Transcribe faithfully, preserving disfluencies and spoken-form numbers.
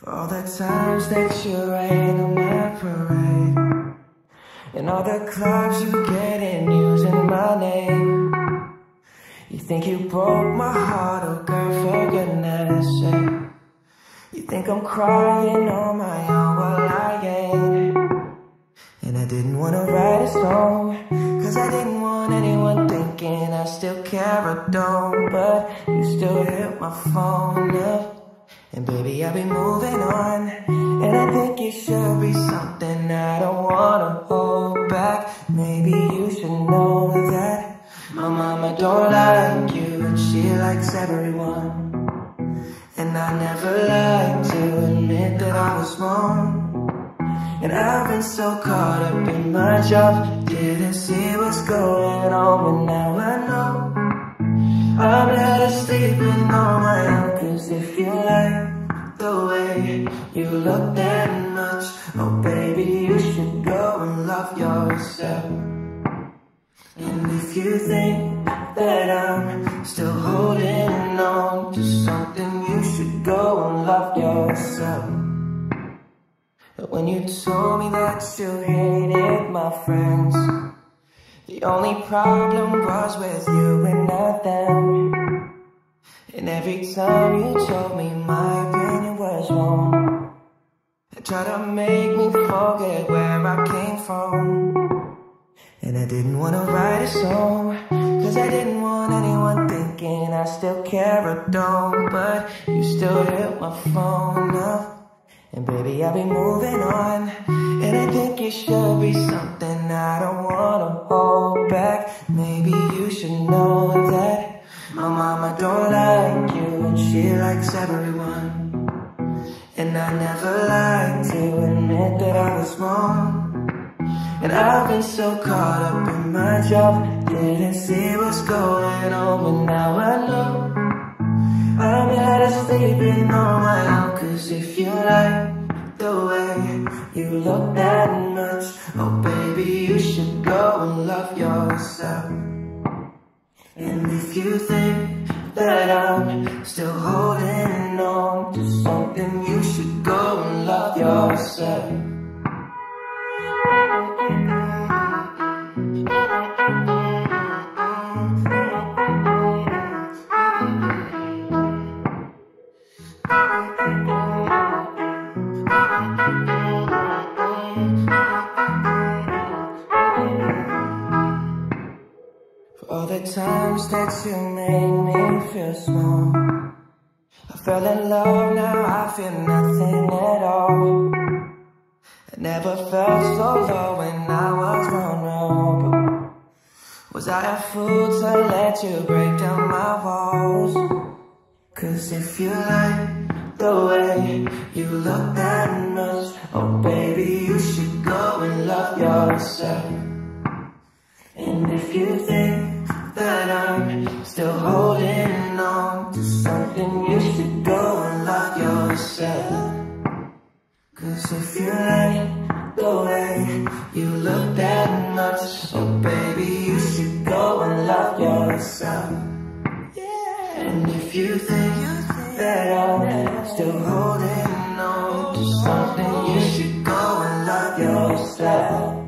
For all the times that you rain on my parade, and all the clubs you get in using my name. You think you broke my heart, oh girl, for goodness sake. You think I'm crying on my own, well I ain't. And I didn't wanna write a song, cause I didn't want anyone thinking I still care or don't. But you still hit my phone up, and baby I've been moving on. And I think it should be something I don't wanna hold back. Maybe you should know that my mama don't like you, and she likes everyone. And I never like to admit that I was wrong. And I've been so caught up in my job, didn't see what's going on. But now I know I'm better sleeping on my own. Cause if you like the way you look that much, oh baby, you should go and love yourself. And if you think that I'm still holding on to something, you should go and love yourself. But when you told me that you hated my friends, the only problem was with you and not them. And every time you told me my opinion was wrong, you tried to make me forget where I came from. And I didn't wanna write a song, cause I didn't want anyone thinking I still care or don't. But you still hit my phone up, and baby I've been moving on. And I think it should be something I don't wanna hold back. Maybe you should know that my mama don't like you, and she likes everyone. And I never like to admit that I was wrong. And I've been so caught up in my job, didn't see what's going on. But now I know I'm better sleeping on my own. Cause if you like the way you look that much, oh baby, you should go and love yourself. And if you think that I'm still holding on to something, you should go and love yourself. For all the times that you made me feel small, I fell in love, now I feel nothing at all. I never felt so low when I was vulnerable. Was I a fool to let you break down my walls? Cause if you like the way you look that much, oh baby, you should go and love yourself. And if you think that I'm still holding on to something, you should go and love yourself. Cause if you like the way you look that much, oh baby, you should go and love yourself. Yeah. And if you think that I'm still holding on to something, you should go and love yourself.